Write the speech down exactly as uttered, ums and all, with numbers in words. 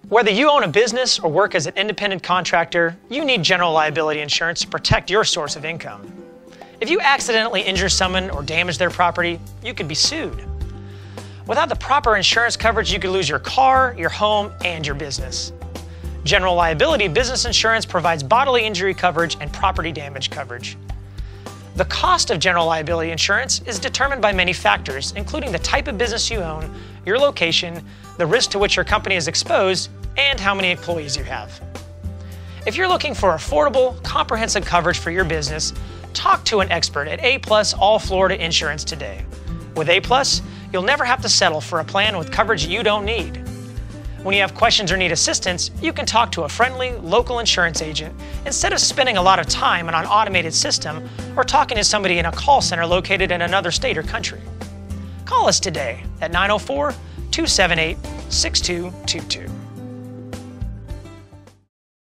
Whether you own a business or work as an independent contractor, you need general liability insurance to protect your source of income. If you accidentally injure someone or damage their property, you could be sued. Without the proper insurance coverage, you could lose your car, your home, and your business. General liability business insurance provides bodily injury coverage and property damage coverage. The cost of general liability insurance is determined by many factors, including the type of business you own, your location, the risk to which your company is exposed, and how many employees you have. If you're looking for affordable, comprehensive coverage for your business, talk to an expert at A Plus All Florida Insurance today. With A Plus, you'll never have to settle for a plan with coverage you don't need. When you have questions or need assistance, you can talk to a friendly, local insurance agent instead of spending a lot of time on an automated system or talking to somebody in a call center located in another state or country. Call us today at nine oh four, two seven eight, six two two two.